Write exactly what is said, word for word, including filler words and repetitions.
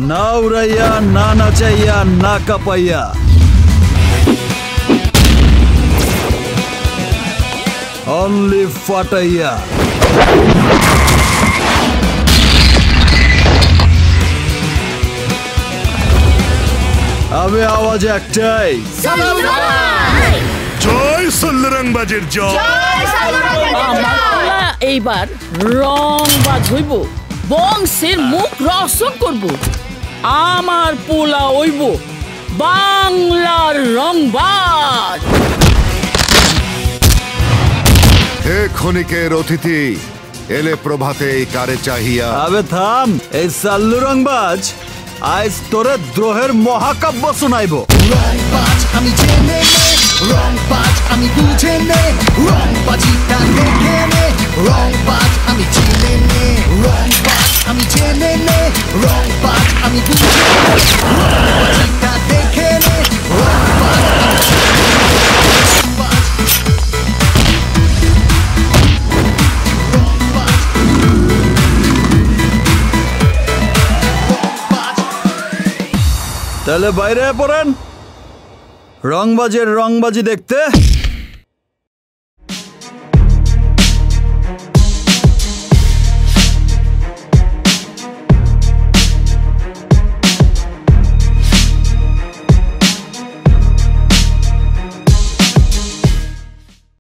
না উড়াইয়া না নাচাইয়া না কাঁপাইয়া অনলি ফাটাইয়া আমি আওয়াজ একটাই জয় রংবাজের জয়। এইবার রংবাজ হইব, বংশের মুখ রোশন করব। আমার পোলা হইব বাংলার রংবাজ। হে ক্ষণিকের অতিথি, এলে প্রভাতে এই কারে চাহিয়া। আবে থাম, এই সাল্লু রংবাজ আজ তোরে দ্রোহের মহাকাব্য শোনাইব। রংবাজ আমি জেনে নে, রংবাজ আমি বুঝে নে, রংবাজিটা দেখে নে, রংবাজ আমি চিনে নে, রংবাজ আমি জেনে নে, রংবাজ আমি বুঝে নে, রংবাজিটা দেখে নে, রংবাজ আমি চিনে নে, রংবাজ তাহলে বাইরে পড়েন রংবাজের রংবাজি দেখতে।